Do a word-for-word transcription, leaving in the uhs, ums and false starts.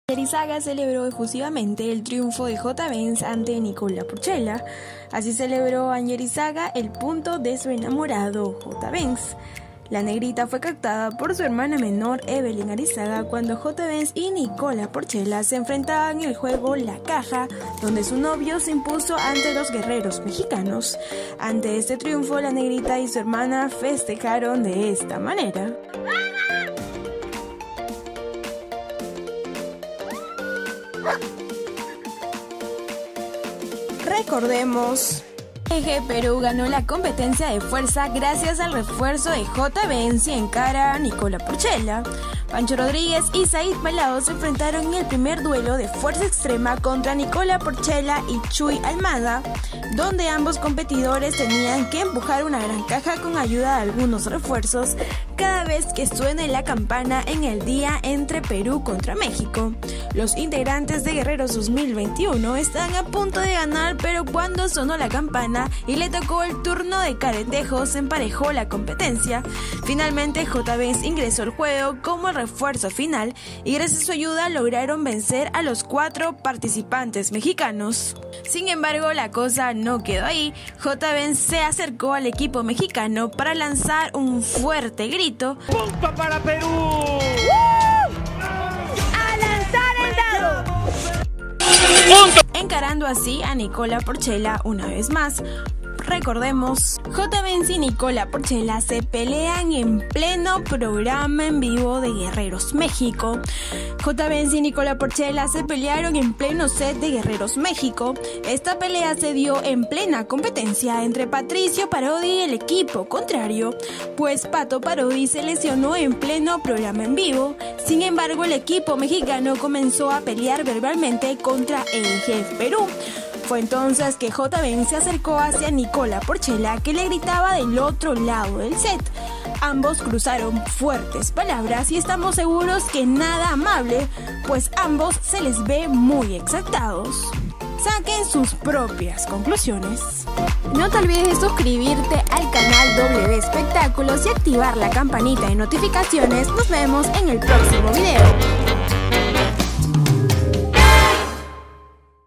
Yerizaga celebró efusivamente el triunfo de J. Benz ante Nicola Porchela. Así celebró Yerizaga el punto de su enamorado J. Benz. La negrita fue captada por su hermana menor Evelyn Arizaga cuando J. Benz y Nicola Porchela se enfrentaban en el juego La Caja, donde su novio se impuso ante los guerreros mexicanos. Ante este triunfo, la negrita y su hermana festejaron de esta manera. Recordemos, Eje Perú ganó la competencia de fuerza gracias al refuerzo de J. Benz y encara a Nicola Porchela. Pancho Rodríguez y Said Pelao se enfrentaron en el primer duelo de fuerza extrema contra Nicola Porchela y Chuy Almada, donde ambos competidores tenían que empujar una gran caja con ayuda de algunos refuerzos cada vez que suene la campana en el día entre Perú contra México. Los integrantes de Guerreros dos mil veintiuno están a punto de ganar, pero cuando sonó la campana y le tocó el turno de Carendejo, se emparejó la competencia. Finalmente J. Benz ingresó al juego como refuerzo final y gracias a su ayuda lograron vencer a los cuatro participantes mexicanos. Sin embargo, la cosa no quedó ahí. J. Benz se acercó al equipo mexicano para lanzar un fuerte grito. ¡Punto para Perú! ¡A lanzar el dado! Encarando así a Nicola Porchela una vez más. Recordemos, J. Benz y Nicola Porchela se pelean en pleno programa en vivo de Guerreros México. J. Benz y Nicola Porchela se pelearon en pleno set de Guerreros México. Esta pelea se dio en plena competencia entre Patricio Parodi y el equipo contrario, pues Pato Parodi se lesionó en pleno programa en vivo. Sin embargo, el equipo mexicano comenzó a pelear verbalmente contra el jefe Perú. Fue entonces que J. Benz se acercó hacia Nicola Porchela, que le gritaba del otro lado del set. Ambos cruzaron fuertes palabras y estamos seguros que nada amable, pues ambos se les ve muy exaltados. Saquen sus propias conclusiones. No te olvides de suscribirte al canal W Espectáculos y activar la campanita de notificaciones. Nos vemos en el próximo video.